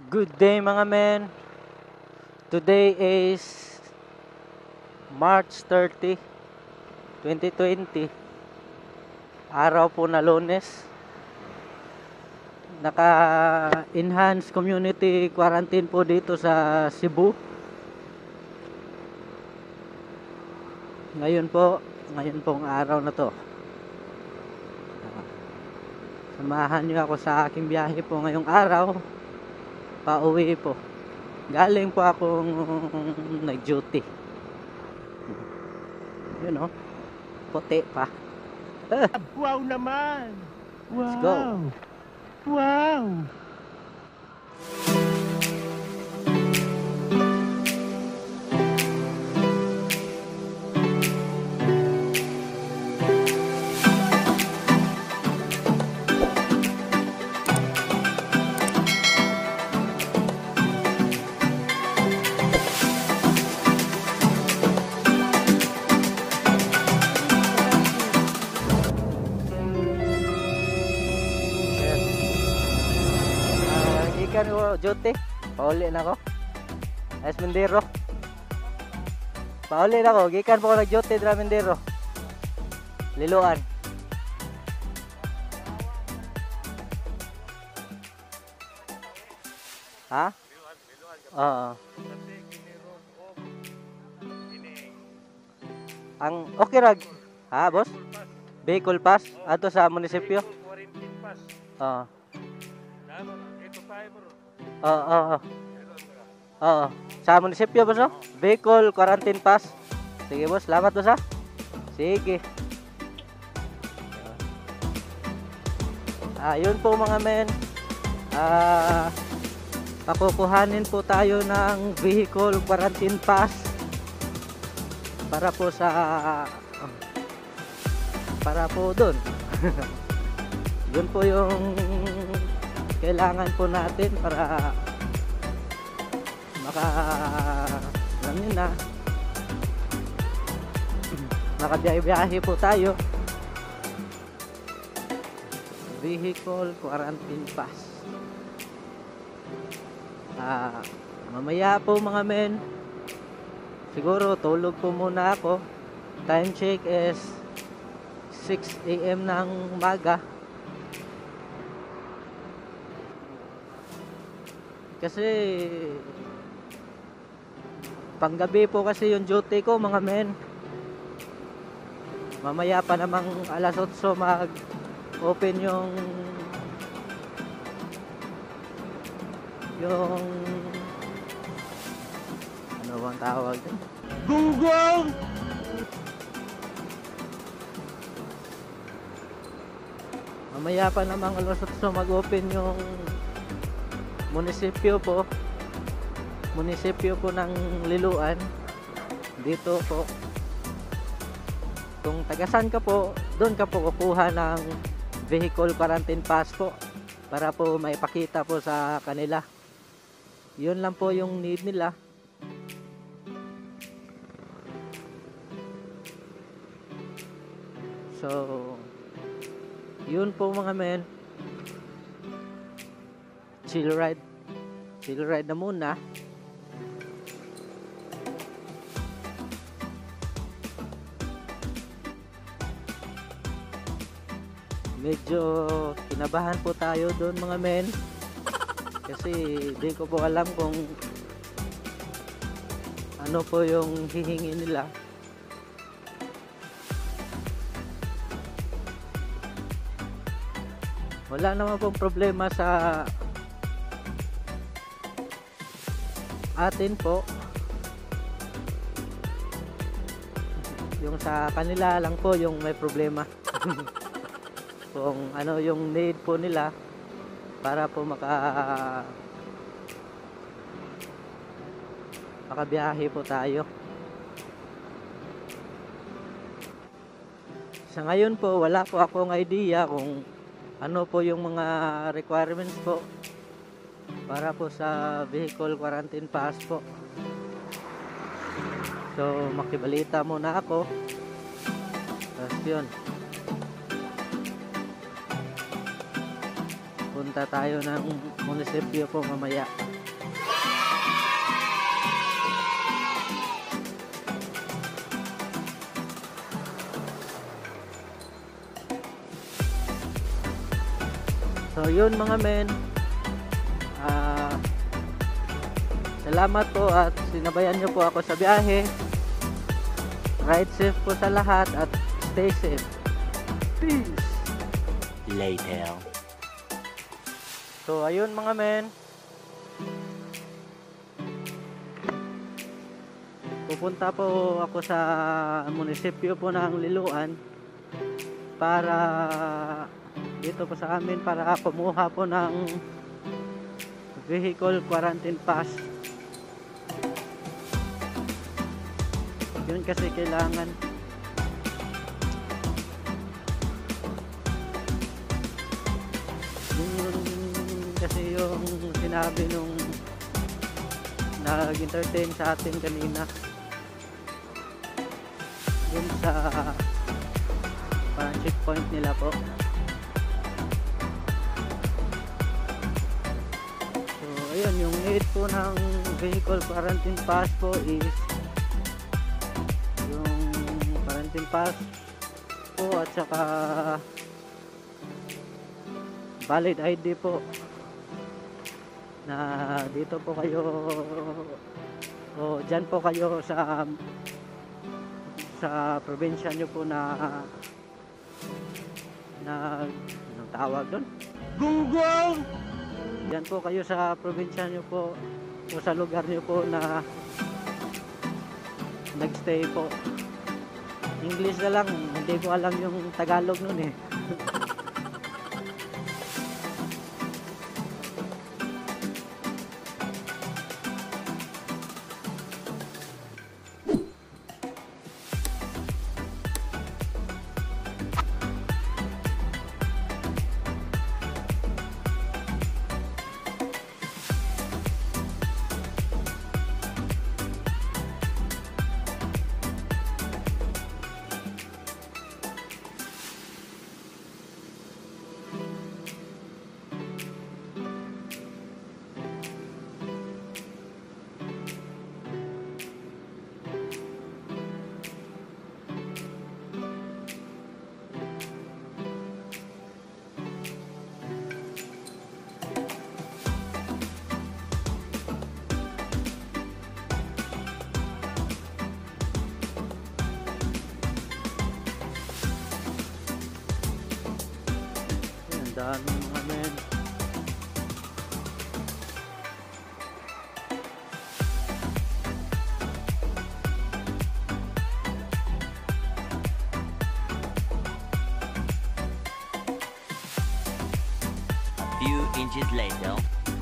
Good day mga men. Today is March 30, 2020. Araw po na Lunes. Naka-enhance community quarantine po dito sa Cebu. Ngayon pong araw na to. Samahan niyo ako sa aking biyahe po ngayong araw. Pauwi po. Galing po akong nag-duty. You know, puti pa. Wow naman! Wow! Let's go. Wow! Gikan ko duty. Pauli na ko. As Mindero. Pauli na ko. Gikan po ko nag-duty dra Mindero. Liloan. Ha? Oo. Ang okay rag. Ha, boss? Vehicle pass ato sa munisipyo. Oo. Oo. Oo. Sa munisipyo boss, no? Vehicle quarantine pass. Sige boss, salamat boss ha. Sige. Yun po mga men. Pakukuhanin po tayo ng vehicle quarantine pass para po doon. Yun po yung kailangan po natin para makabiyahe po tayo. Vehicle quarantine pass. Mamaya po mga men, siguro tulog po muna ako. Time check is 6 AM ng umaga. Kasi panggabi po kasi yung duty ko mga men. Mamaya pa namang alas 8 mag-open yung ano bang tawag din? Gunggong! Mamaya pa namang alas 8 mag-open yung munisipyo po ng Liloan dito po. Kung tagasan ka po, doon ka po kukuha ng vehicle quarantine pass po para po maipakita po sa kanila. Yun lang po yung need nila. So yun po mga men. Chill ride na muna. Medyo kinabahan po tayo doon mga men, kasi di ko po alam kung ano po yung hihingi nila. Wala naman pong problema sa atin po. Yung sa kanila lang po yung may problema. Kung ano yung need po nila para po makabiyahe po tayo. Sa ngayon po wala po akong idea kung ano po yung mga requirements po para po sa vehicle quarantine pass po. So makibalita muna ako. Tapos yun, punta tayo ng munisipyo po mamaya. So yun mga men, ah, salamat po at sinabayan nyo po ako sa biyahe. Ride safe po sa lahat at stay safe. Peace! Later. So ayun mga men, pupunta po ako sa munisipyo po ng Liloan para dito po sa amin para kumuha po ng vehicle quarantine pass. Yun kasi kailangan. Yun kasi yung sinabi nung nag-entertain sa atin kanina dun sa parang checkpoint nila po. So ayun, yung need po ng vehicle quarantine pass po is yung quarantine pass po at saka valid ID po na dito po kayo o dyan po kayo sa probinsya nyo po na anong tawag doon? Gunggong! Yan po kayo sa probinsya nyo po o sa lugar nyo po na nagstay po. English na lang, hindi ko alam yung Tagalog nun eh. Ang dami mga men. Few inches later.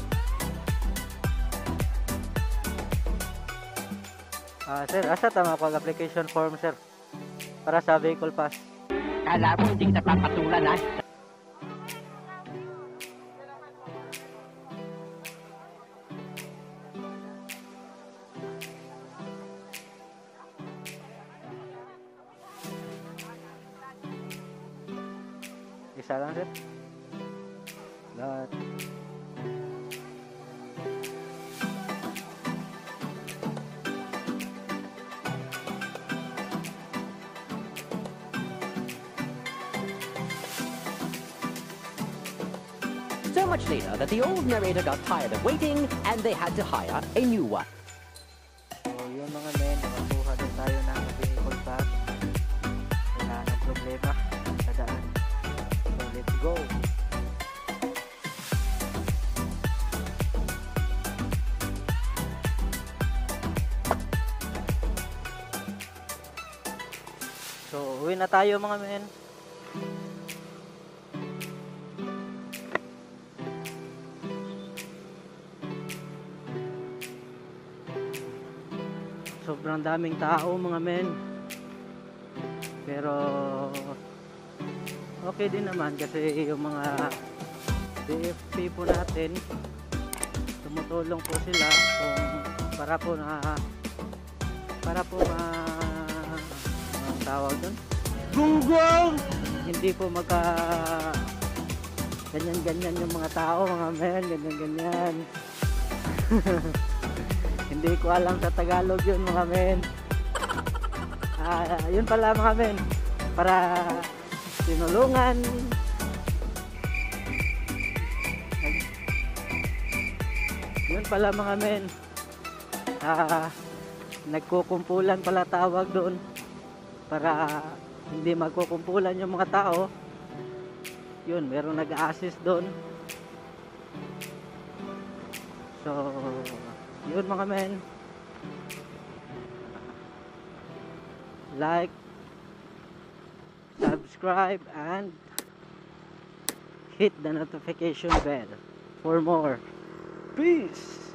Sir, asa tama pag-application form sir para sa vehicle pass? Kala mo hindi kita papatulan ha? Isa lang sir. Lahat. So much later that the old narrator got tired of waiting and they had to hire a new one. So yun mga men, nakakuha din tayo ng vehicle pass. Wala nang problema sa daan. So let's go. So uwi na tayo mga men. Sobrang daming tao mga men, pero okay din naman kasi yung mga DFP po natin tumutulong po sila kung para po ang tawag doon, Gunggong! hindi po ganyan yung mga tao mga men, ganyan hindi ko alam sa Tagalog yun mga men. Yun pala mga men, para tinulungan pala mga men. Nagkukumpulan pala tawag doon para hindi magkukumpulan yung mga tao. Yun, merong nag-assist doon. So, yun mga men. Like, subscribe, and hit the notification bell for more. Peace!